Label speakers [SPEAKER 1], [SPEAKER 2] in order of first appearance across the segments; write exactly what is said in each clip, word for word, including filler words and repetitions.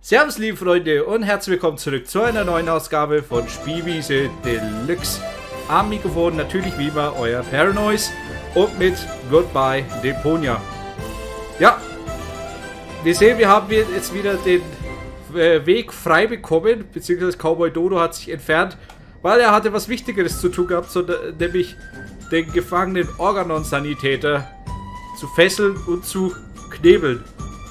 [SPEAKER 1] Servus liebe Freunde und herzlich willkommen zurück zu einer neuen Ausgabe von Spielwiese Deluxe. Am Mikrofon natürlich wie immer euer Paranoise und mit Goodbye Deponia. Ja, wir sehen, wir haben jetzt wieder den äh, Weg frei bekommen, beziehungsweise Cowboy Dodo hat sich entfernt, weil er hatte was Wichtigeres zu tun gehabt, so, nämlich den gefangenen Organon-Sanitäter zu fesseln und zu knebeln.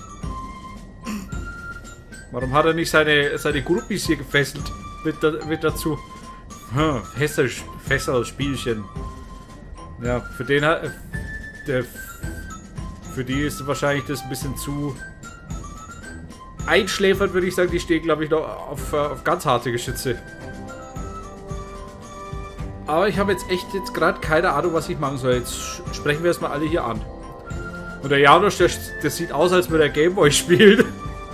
[SPEAKER 1] Warum hat er nicht seine, seine Groupies hier gefesselt? Mit, da, mit dazu. Hm, Fessel, Fesselspielchen. Ja, für den hat. Der, für die ist wahrscheinlich das ein bisschen zu einschläfert, würde ich sagen. Die stehen, glaube ich, noch auf, auf ganz harte Geschütze. Aber ich habe jetzt echt jetzt gerade keine Ahnung, was ich machen soll. Jetzt sprechen wir erstmal alle hier an. Und der Janusz, der, der sieht aus, als würde er Gameboy spielen.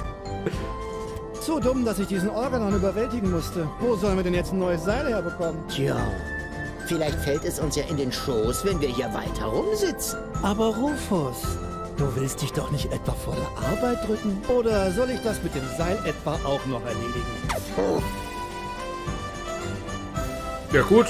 [SPEAKER 2] So dumm, dass ich diesen Organon überwältigen musste. Wo sollen wir denn jetzt ein neues Seil herbekommen?
[SPEAKER 3] Tja, vielleicht fällt es uns ja in den Schoß, wenn wir hier weiter rumsitzen.
[SPEAKER 2] Aber Rufus, du willst dich doch nicht etwa vor der Arbeit drücken? Oder soll ich das mit dem Seil etwa auch noch erledigen?
[SPEAKER 3] Oh.
[SPEAKER 1] Ja gut.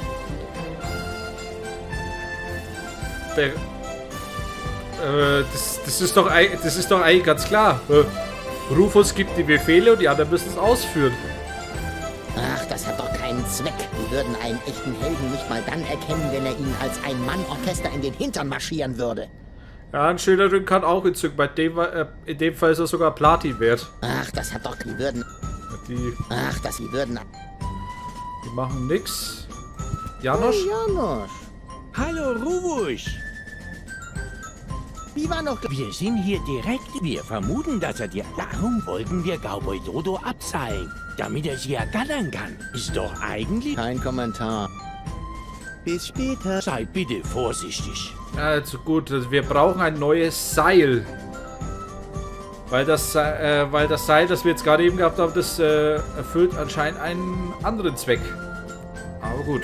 [SPEAKER 1] Der, äh, das, das ist doch das ist doch eigentlich ganz klar. Äh, Rufus gibt die Befehle und die anderen müssen es ausführen.
[SPEAKER 3] Ach, das hat doch keinen Zweck. Wir würden einen echten Helden nicht mal dann erkennen, wenn er ihnen als ein Mann-Orchester in den Hintern marschieren würde.
[SPEAKER 1] Ja, ein Schilderring kann auch entzücken. Bei dem, äh, in dem Fall ist er sogar Platin wert.
[SPEAKER 3] Ach, das hat doch... Die würden...
[SPEAKER 1] Die...
[SPEAKER 3] Ach, das... Die würden...
[SPEAKER 1] Die machen nix. Janusz?
[SPEAKER 3] Oh, Janusz.
[SPEAKER 4] Hallo, Rufus.
[SPEAKER 3] Wie war noch...
[SPEAKER 4] Wir sind hier direkt. Wir vermuten, dass er dir... Darum wollten wir Cowboy Dodo abseilen, damit er sie ergattern kann. Ist doch eigentlich...
[SPEAKER 3] Kein Kommentar.
[SPEAKER 2] Bis später.
[SPEAKER 4] Sei bitte vorsichtig.
[SPEAKER 1] Also gut, also wir brauchen ein neues Seil. Weil das, äh, weil das Seil, das wir jetzt gerade eben gehabt haben, das äh, erfüllt anscheinend einen anderen Zweck. Aber gut.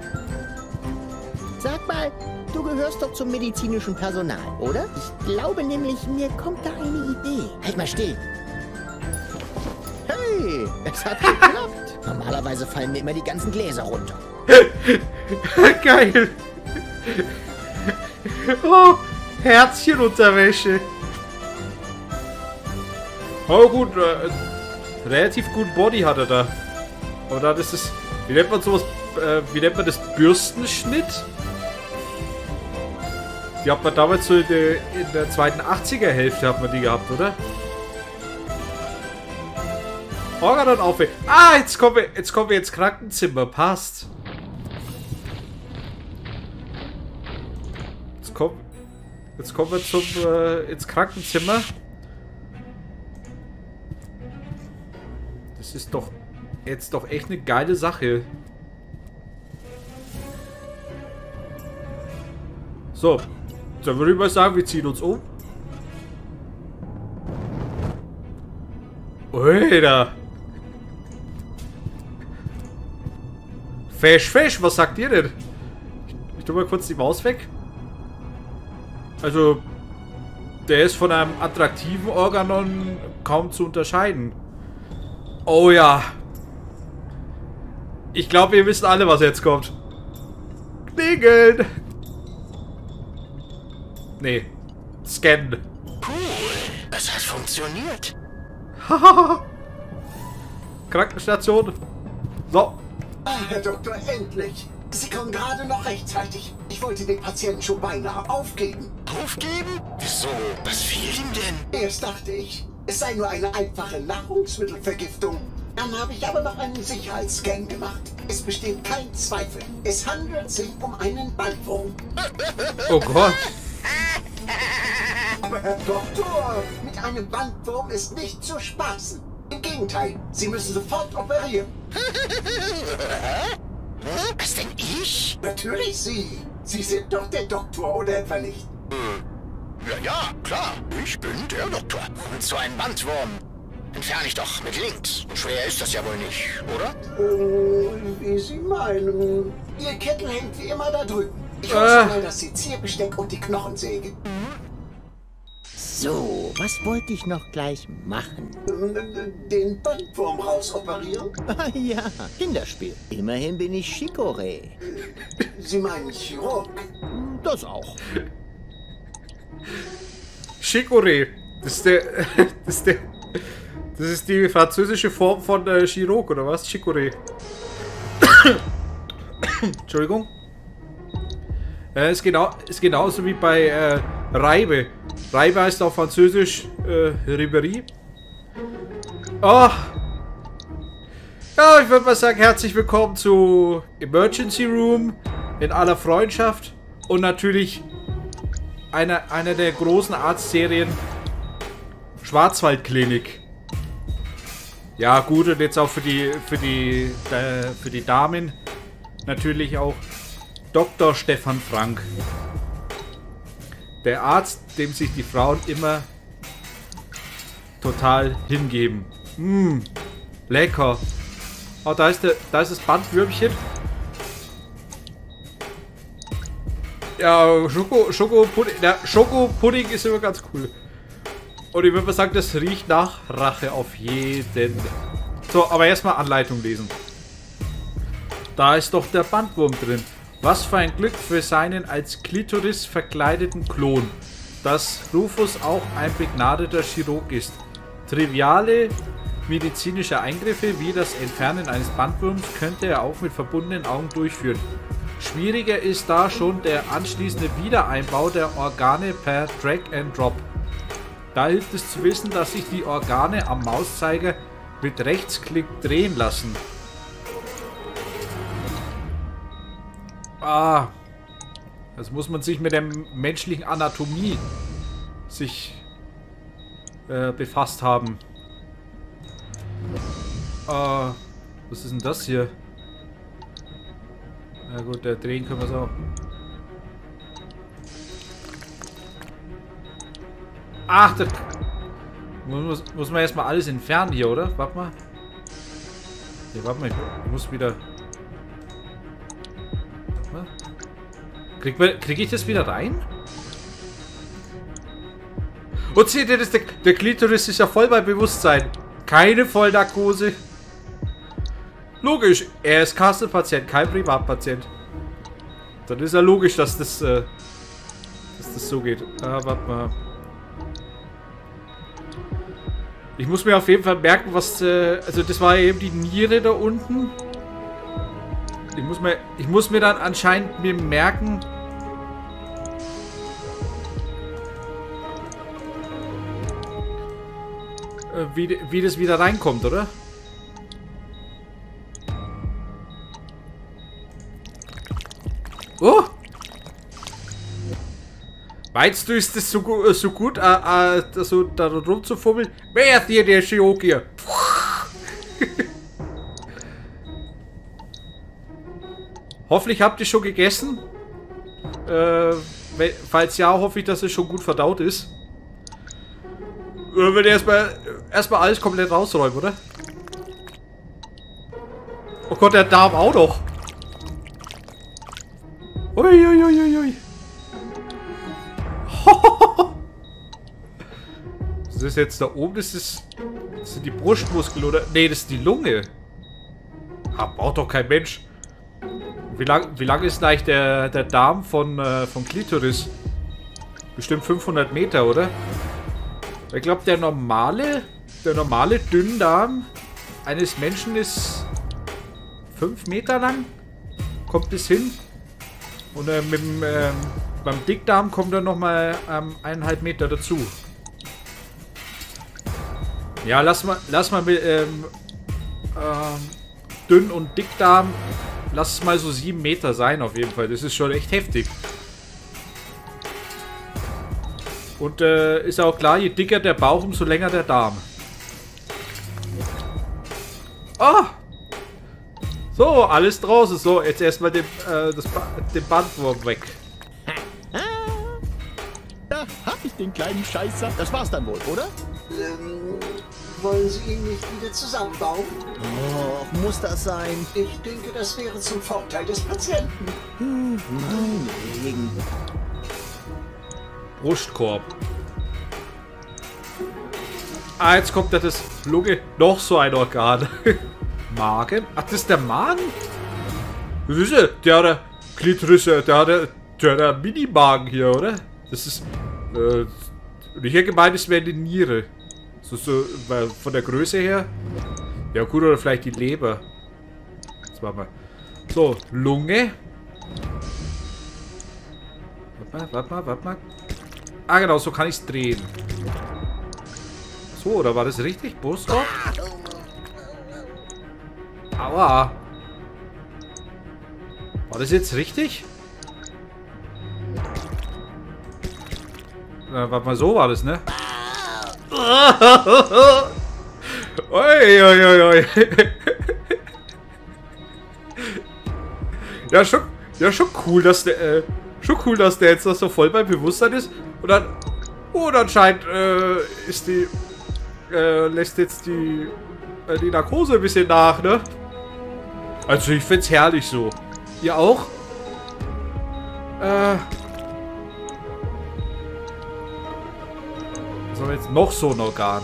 [SPEAKER 3] Sag mal, du gehörst doch zum medizinischen Personal, oder? Ich glaube nämlich, mir kommt da eine Idee. Halt mal still. Hey, es hat geklappt. Normalerweise fallen mir immer die ganzen Gläser runter.
[SPEAKER 1] Geil. Oh, Herzchenunterwäsche. Oh gut, äh, relativ gut Body hat er da. Aber dann ist es, wie nennt man sowas, äh, wie nennt man das, Bürstenschnitt? Die hat man damals so in der, in der zweiten achtziger Hälfte hat man die gehabt, oder? Organon auf. Ah, jetzt kommen wir, jetzt kommen wir ins Krankenzimmer. Passt. Jetzt kommen, jetzt kommen wir zum äh, ins Krankenzimmer. Das ist doch jetzt doch echt eine geile Sache. So, dann würde ich mal sagen, wir ziehen uns um. Alter. Fesch, fesch, was sagt ihr denn? Ich, ich tue mal kurz die Maus weg. Also, der ist von einem attraktiven Organon kaum zu unterscheiden. Oh ja. Ich glaube, wir wissen alle, was jetzt kommt. Klingeln. Nee. Scannen.
[SPEAKER 4] Cool, es hat funktioniert.
[SPEAKER 1] Haha. Krankenstation. So.
[SPEAKER 5] Ah, Herr Doktor, endlich. Sie kommen gerade noch rechtzeitig. Ich wollte den Patienten schon beinahe aufgeben.
[SPEAKER 4] Aufgeben? Wieso? Was fehlt ihm denn?
[SPEAKER 5] Erst dachte ich, es sei nur eine einfache Nahrungsmittelvergiftung. Dann habe ich aber noch einen Sicherheitsscan gemacht. Es besteht kein Zweifel. Es handelt sich um einen Bandwurm.
[SPEAKER 1] Oh Gott.
[SPEAKER 5] Aber Herr Doktor, mit einem Bandwurm ist nicht zu spaßen. Im Gegenteil, Sie müssen sofort operieren.
[SPEAKER 4] Was denn ich?
[SPEAKER 5] Natürlich Sie. Sie sind doch der Doktor, oder etwa nicht?
[SPEAKER 4] Ja, ja, klar. Ich bin der Doktor. Und so ein Bandwurm entferne ich doch mit links. Und schwer ist das ja wohl nicht, oder?
[SPEAKER 5] Äh, wie Sie meinen. Ihr Kettel hängt wie immer da drüben. Ich hoffe
[SPEAKER 1] Äh.
[SPEAKER 5] mal, dass Sie Zierbesteck und die Knochen sägen.
[SPEAKER 3] So, was wollte ich noch gleich machen?
[SPEAKER 5] Den Bandwurm rausoperieren?
[SPEAKER 3] Ah ja, Kinderspiel. Immerhin bin ich Chicorée.
[SPEAKER 5] Sie meinen Chirurg?
[SPEAKER 3] Das auch.
[SPEAKER 1] Chicorée. Das ist der, das ist der, das ist die französische Form von äh, Chirurg, oder was? Chicorée. Entschuldigung. Äh, ist, genau, ist genauso wie bei äh, Reibe. Reibe heißt auf Französisch äh, Ribery. Oh. Ja, ich würde mal sagen, herzlich willkommen zu Emergency Room in aller Freundschaft und natürlich einer, einer der großen Arztserien Schwarzwaldklinik. Ja, gut, und jetzt auch für die für die äh, für die Damen natürlich auch Doktor Stefan Frank. Der Arzt, dem sich die Frauen immer total hingeben. Mmm, lecker. Oh, da ist, der, da ist das Bandwürmchen. Ja, Schoko, Schokopudding, der Schokopudding ist immer ganz cool. Und ich würde mal sagen, das riecht nach Rache auf jeden. So, aber erstmal Anleitung lesen. Da ist doch der Bandwurm drin. Was für ein Glück für seinen als Klitoris verkleideten Klon, dass Rufus auch ein begnadeter Chirurg ist. Triviale medizinische Eingriffe wie das Entfernen eines Bandwurms könnte er auch mit verbundenen Augen durchführen. Schwieriger ist da schon der anschließende Wiedereinbau der Organe per Drag and Drop. Da hilft es zu wissen, dass sich die Organe am Mauszeiger mit Rechtsklick drehen lassen. Ah, das muss man sich mit der menschlichen Anatomie sich äh, befasst haben. Ah, was ist denn das hier? Na gut, der drehen können wir so. Ach, das muss, muss man erstmal alles entfernen hier, oder? Warte mal. Hier, warte mal, ich muss wieder. Krieg, krieg ich das wieder rein? Und seht ihr, das, der, der Klitoris ist ja voll bei Bewusstsein. Keine Vollnarkose. Logisch, er ist Kassenpatient, kein Privatpatient. Dann ist ja logisch, dass das, äh, dass das so geht. Ah, warte mal. Ich muss mir auf jeden Fall merken, was, äh, also das war eben die Niere da unten. Ich muss mir, ich muss mir dann anscheinend mir merken, äh, wie, wie das wieder reinkommt, oder? Oh! Meinst du, ist das so, gu so gut, äh, äh, so da rumzufummeln? Wer ist hier der Chirurg hier? Hoffentlich habt ihr schon gegessen. Äh, falls ja, hoffe ich, dass es schon gut verdaut ist. Oder wenn ihr erstmal erstmal alles komplett rausräumen, oder? Oh Gott, der Darm auch noch. Uiuiuiui. Ui. Das ist jetzt da oben, das ist, das sind die Brustmuskeln, oder? Nee, das ist die Lunge. Ah, braucht doch kein Mensch. Wie lang, wie lang ist eigentlich der, der Darm von, äh, von Klitoris? Bestimmt fünfhundert Meter, oder? Ich glaube, der normale, der normale Dünndarm eines Menschen ist fünf Meter lang. Kommt bis hin. Und äh, mit dem, ähm, beim Dickdarm kommt dann nochmal ähm, eineinhalb Meter dazu. Ja, lass mal, lass mal mit ähm, ähm, Dünn- und Dickdarm. Lass es mal so sieben Meter sein auf jeden Fall. Das ist schon echt heftig. Und äh, ist auch klar, je dicker der Bauch, umso länger der Darm. Ah! So, alles draußen. So, jetzt erstmal den, äh, das ba den Bandwurm weg.
[SPEAKER 2] Da hab ich den kleinen Scheißer. Das war's dann wohl, oder?
[SPEAKER 5] Ähm, wollen Sie ihn nicht wieder zusammenbauen?
[SPEAKER 2] Oh, muss das sein?
[SPEAKER 5] Ich denke, das wäre zum Vorteil des Patienten.
[SPEAKER 2] Hm, meinetwegen.
[SPEAKER 1] Brustkorb. Ah, jetzt kommt da das Lunge. Noch so ein Organ. Magen? Ach, das ist der Magen? Das ist ja, der hat Klitoris, der hat der hat Mini-Magen hier, oder? Das ist, äh, ich hätte gemeint, es wäre die Niere. So, so, weil von der Größe her. Ja gut, oder vielleicht die Leber. Jetzt machen wir. So, Lunge. Warte mal, warte mal, warte mal. Ah genau, so kann ich es drehen. So, oder war das richtig? Brustkorb? Aua. War das jetzt richtig? Na, warte mal, so war das, ne? Oi, oi, oi, oi. Ja, schon, ja, schon cool, dass der, äh, schon cool, dass der jetzt noch so voll beim Bewusstsein ist. Und dann, oh, anscheinend, äh, ist die, äh, lässt jetzt die, äh, die Narkose ein bisschen nach, ne? Also, ich find's herrlich so. Ihr auch? Äh. Was haben wir jetzt noch so ein Organ?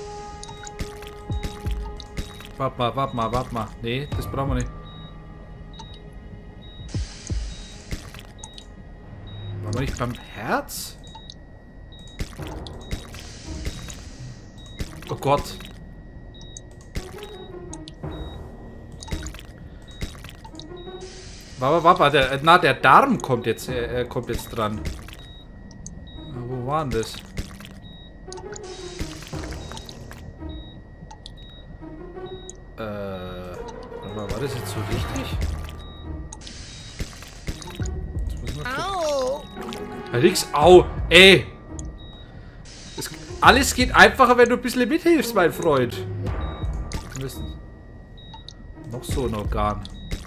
[SPEAKER 1] Warte mal, warte mal, warte mal. Nee, das brauchen wir nicht. Waren wir nicht beim Herz? Oh Gott. Warte, warte, der, na, der Darm kommt jetzt, äh, kommt jetzt dran. Wo war denn das? Äh, war das jetzt so richtig? Au! Nix, au! Ey! Es, alles geht einfacher, wenn du ein bisschen mithilfst, mein Freund. Wir müssen noch so ein Organ.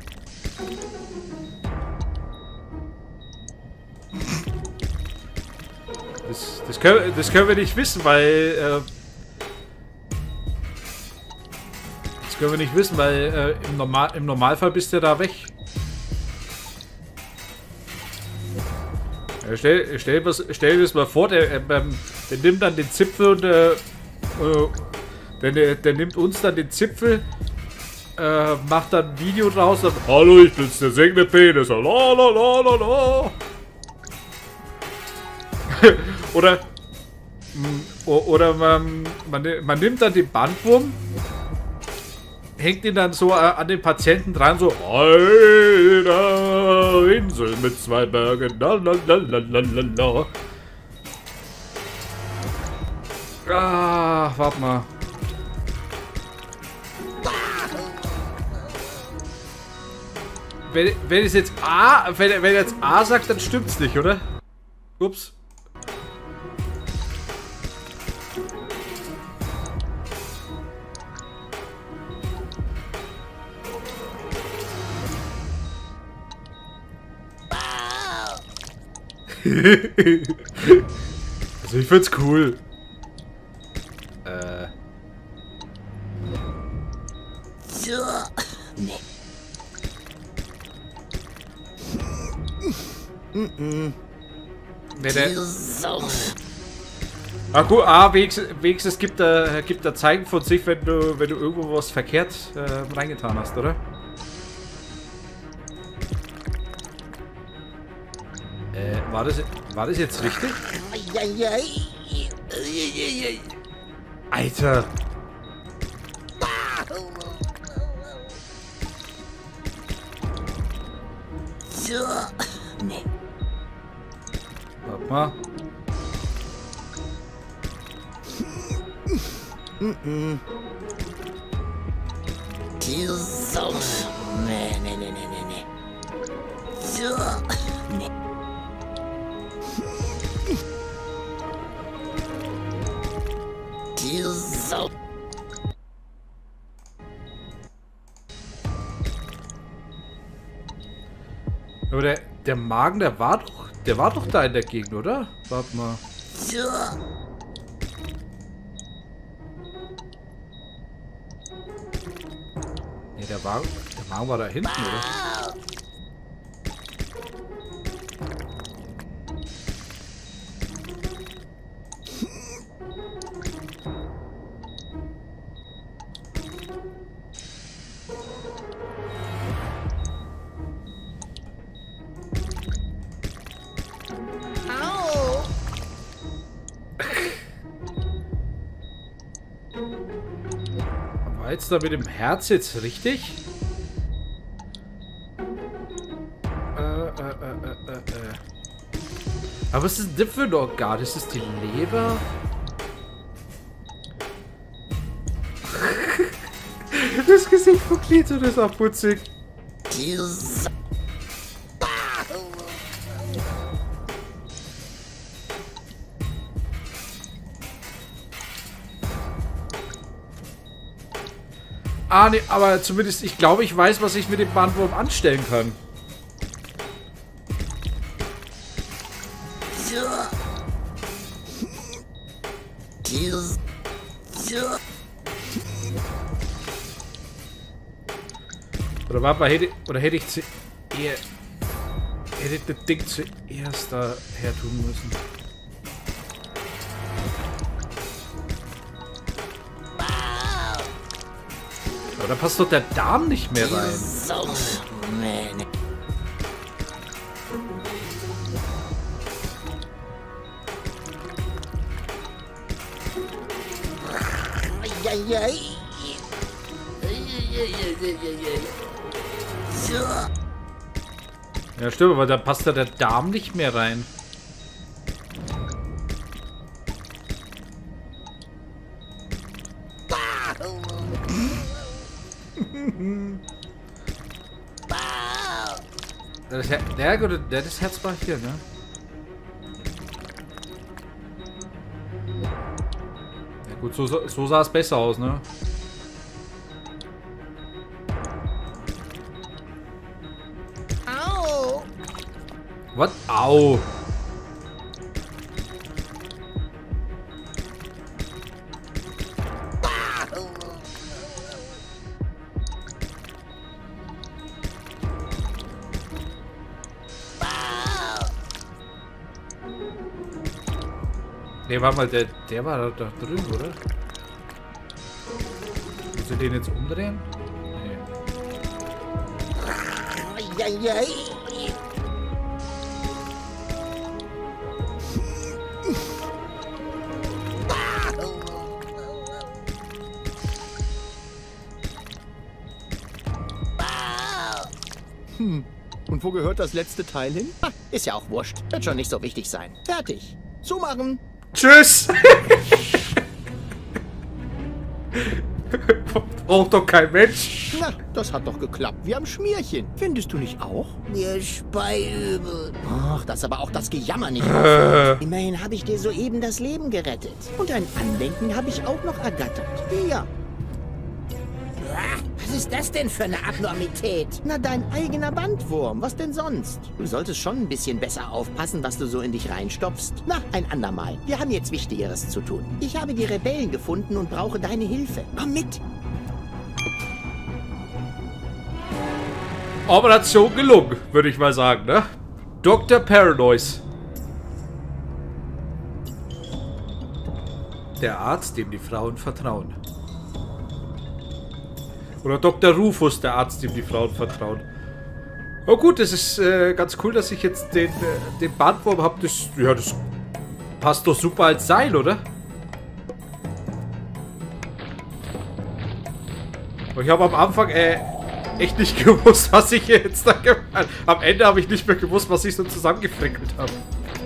[SPEAKER 1] Das, das, können, das können wir nicht wissen, weil... Äh, das können wir nicht wissen, weil äh, im, Normal, im Normalfall bist du da weg. Ja, stell, stell, stell dir das mal vor, der, äh, der nimmt dann den Zipfel und äh, äh, der, der, der nimmt uns dann den Zipfel, äh, macht dann ein Video draus und sagt, hallo, ich bin's, der singende Penis. La, la, la, la, la. Oder oder man, man, man nimmt dann den Bandwurm, hängt ihn dann so äh, an den Patienten dran, so eine Insel mit zwei Bergen. Lalalala. Ah, warte mal. Wenn, wenn es jetzt A, wenn, wenn er jetzt A sagt, dann stimmt's nicht, oder? Ups. Also ich find's cool. Äh.
[SPEAKER 3] So. Nee.
[SPEAKER 1] Mm-mm. Wenn der... Ah gut, ah, wenigstens gibt er, gibt er Zeichen von sich, wenn du, wenn du irgendwo was verkehrt äh, reingetan hast, oder? Äh, war das, war das jetzt richtig? Alter!
[SPEAKER 3] So. Nee.
[SPEAKER 1] Warte mal.
[SPEAKER 3] Mm-mm. So. Nee, nee, nee, nee, nee, nee. So. Nee. So.
[SPEAKER 1] Aber der, der Magen, der war doch, der war doch da in der Gegend, oder? Warte mal.
[SPEAKER 3] So.
[SPEAKER 1] Nee, der Magen, der Magen war da hinten, oder?
[SPEAKER 3] Au!
[SPEAKER 1] War jetzt da mit dem Herz jetzt richtig? Äh, äh, äh, äh, äh. Aber was ist denn das für ein Organ? Ist das die Leber? Das Gesicht von Klito, das ist auch putzig. Ah, nee, aber zumindest, ich glaube, ich weiß, was ich mit dem Bandwurm anstellen kann. Oder warte mal, hätte, oder hätte ich zu eher, hätte ich das Ding zuerst da her tun müssen. Aber da passt doch der Darm nicht mehr rein. Ja, stimmt, aber da passt ja der Darm nicht mehr rein. Das, Her der, der, das Herz war hier, ne? Ja gut, so, so sah es besser aus, ne?
[SPEAKER 3] Au!
[SPEAKER 1] Was? Au! Ne, warte mal, der, der war da, da drin, oder? Muss ich den jetzt umdrehen? Nee.
[SPEAKER 2] Hm. Und wo gehört das letzte Teil hin?
[SPEAKER 3] Ah, ist ja auch wurscht. Wird schon nicht so wichtig sein. Fertig.
[SPEAKER 2] Zumachen.
[SPEAKER 1] Tschüss! Braucht doch kein Mensch.
[SPEAKER 2] Na, das hat doch geklappt. Wir haben Schmierchen. Findest du nicht auch?
[SPEAKER 3] Mir Speiübel. Ach, das ist aber auch das Gejammer nicht. Äh. Immerhin habe ich dir soeben das Leben gerettet. Und ein Andenken habe ich auch noch ergattert. Ja. Was ist das denn für eine Abnormität? Na, dein eigener Bandwurm. Was denn sonst? Du solltest schon ein bisschen besser aufpassen, was du so in dich reinstopfst. Na, ein andermal. Wir haben jetzt Wichtigeres zu tun. Ich habe die Rebellen gefunden und brauche deine Hilfe. Komm mit.
[SPEAKER 1] Operation gelungen, würde ich mal sagen, ne? Doktor Paranois. Der Arzt, dem die Frauen vertrauen. Oder Doktor Rufus, der Arzt, dem die Frauen vertrauen. Oh gut, das ist äh, ganz cool, dass ich jetzt den, äh, den Bandwurm habe. Das, ja, das passt doch super als Seil, oder? Und ich habe am Anfang äh, echt nicht gewusst, was ich jetzt da gemacht habe. Am Ende habe ich nicht mehr gewusst, was ich so zusammengefrickelt habe.